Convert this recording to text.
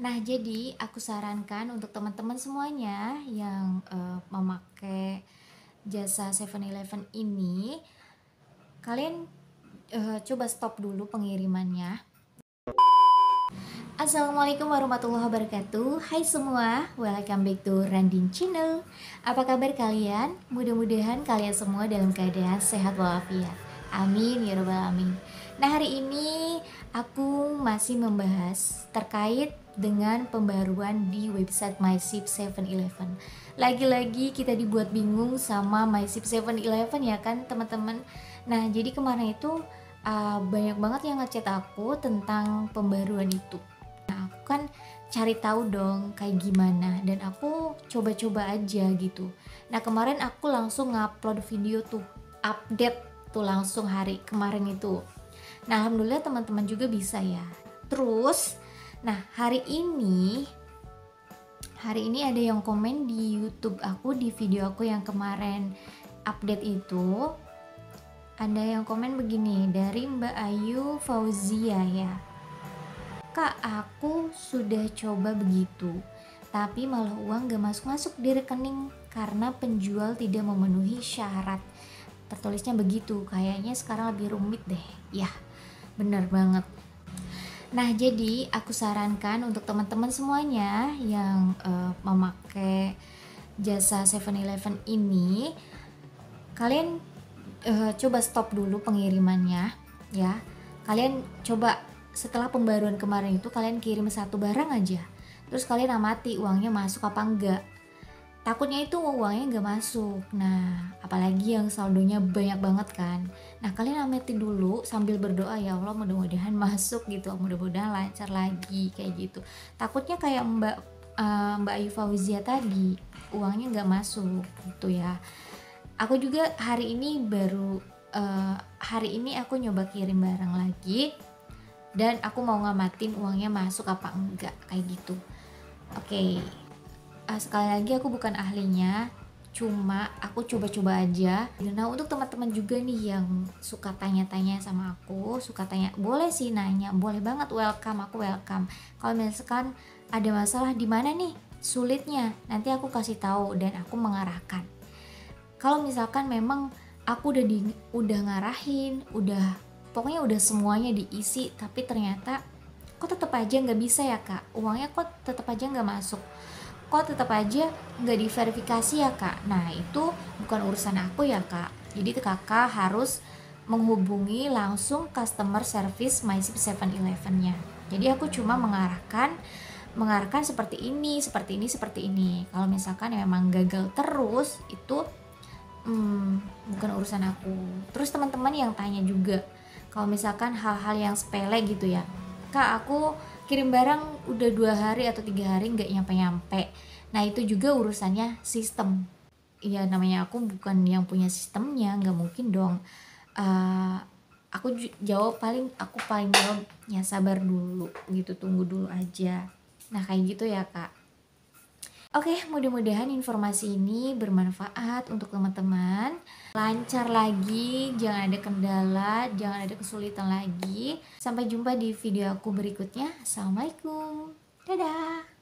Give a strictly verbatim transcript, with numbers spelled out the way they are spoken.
Nah, jadi aku sarankan untuk teman-teman semuanya yang uh, memakai jasa seven eleven ini, kalian uh, coba stop dulu pengirimannya. Assalamualaikum warahmatullahi wabarakatuh. Hai semua, welcome back to Randin Channel. Apa kabar kalian? Mudah-mudahan kalian semua dalam keadaan sehat walafiat. Amin ya rabbal alamin. Nah, hari ini aku masih membahas terkait dengan pembaruan di website MySip seven eleven. Lagi-lagi kita dibuat bingung sama MySip seven eleven ya kan teman-teman. Nah, jadi kemarin itu uh, banyak banget yang ngechat aku tentang pembaruan itu. Nah, aku kan cari tahu dong kayak gimana, dan aku coba-coba aja gitu. Nah, kemarin aku langsung ngupload video tuh, update tuh langsung hari kemarin itu. Nah, alhamdulillah teman-teman juga bisa ya. Terus, nah hari ini hari ini ada yang komen di YouTube aku, di video aku yang kemarin update itu. Ada yang komen begini dari Mbak Ayu Fauzia ya. Kak, aku sudah coba begitu, tapi malah uang gak masuk-masuk di rekening karena penjual tidak memenuhi syarat. Tertulisnya begitu, kayaknya sekarang lebih rumit deh. Ya, bener banget. Nah, jadi aku sarankan untuk teman-teman semuanya yang uh, memakai jasa seven eleven ini, kalian uh, coba stop dulu pengirimannya ya. Kalian coba setelah pembaruan kemarin itu kalian kirim satu barang aja, terus kalian amati uangnya masuk apa enggak. Takutnya itu uangnya nggak masuk. Nah, apalagi yang saldonya banyak banget kan. Nah, kalian amati dulu sambil berdoa, ya Allah mudah-mudahan masuk gitu, mudah-mudahan lancar lagi kayak gitu. Takutnya kayak Mbak uh, Mbak Ayu Fauzia tadi, uangnya nggak masuk gitu ya. Aku juga hari ini baru uh, hari ini aku nyoba kirim barang lagi, dan aku mau ngamatin uangnya masuk apa enggak kayak gitu. Oke. Okay. Uh, sekali lagi aku bukan ahlinya, cuma aku coba-coba aja. Nah, untuk teman-teman juga nih yang suka tanya-tanya sama aku, suka tanya, boleh sih nanya, boleh banget, welcome, aku welcome. Kalau misalkan ada masalah di mana nih sulitnya, nanti aku kasih tahu dan aku mengarahkan. Kalau misalkan memang aku udah di udah ngarahin, udah pokoknya udah semuanya diisi, tapi ternyata kok tetap aja nggak bisa ya kak, uangnya kok tetap aja nggak masuk, kok tetap aja nggak diverifikasi ya kak. Nah, itu bukan urusan aku ya kak, jadi kakak harus menghubungi langsung customer service MySip seven eleven nya. Jadi aku cuma mengarahkan mengarahkan seperti ini, seperti ini, seperti ini. Kalau misalkan memang gagal terus, itu hmm, bukan urusan aku. Terus teman-teman yang tanya juga, kalau misalkan hal-hal yang sepele gitu ya, kak aku kirim barang udah dua hari atau tiga hari nggak nyampe-nyampe. Nah, itu juga urusannya sistem. Ya namanya aku bukan yang punya sistemnya, nggak mungkin dong. Uh, aku ju- jawab paling aku paling jawab ya sabar dulu gitu, tunggu dulu aja. Nah, kayak gitu ya kak. Oke, mudah-mudahan informasi ini bermanfaat untuk teman-teman. Lancar lagi, jangan ada kendala, jangan ada kesulitan lagi. Sampai jumpa di video aku berikutnya. Assalamualaikum. Dadah.